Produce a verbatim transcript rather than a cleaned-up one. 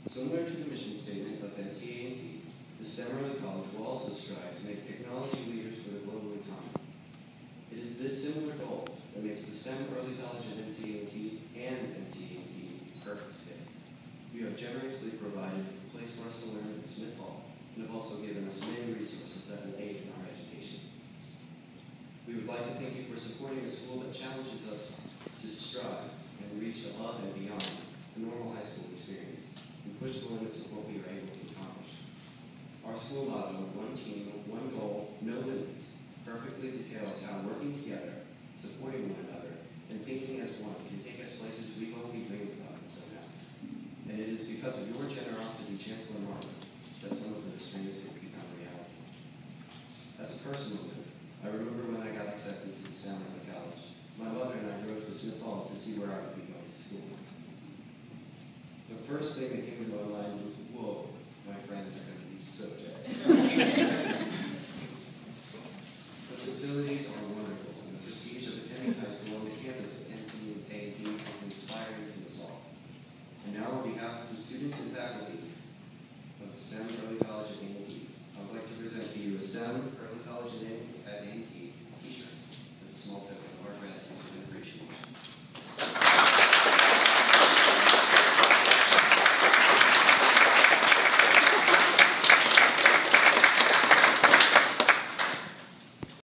Similar to the mission statement of N C A and T, the STEM Early College will also strive to make technology leaders for the global economy. It is this similar goal that makes the STEM Early College at N C A and T and N C A and T a perfect fit. You have generously provided a place for us to learn at Smith Hall, and have also given us many resources that will aid in our education. We would like to thank you for supporting a school that challenges us to strive and reach above and beyond the normal high school experience, and push the limits of what we are able to accomplish. Our school motto, one team, one goal, no limits, perfectly details how working together, supporting one another, and thinking as one can take us places we've only dreamed about until now. And it is because of your generosity, Chancellor Martin, that some of the dreams will become reality. As a personal note, I remember when I got accepted to the STEM Early College, my mother and I drove to Smith Hall to see where I would be going to school. The first thing that came to my mind was, whoa, my friends are going to be so jealous. The facilities are wonderful.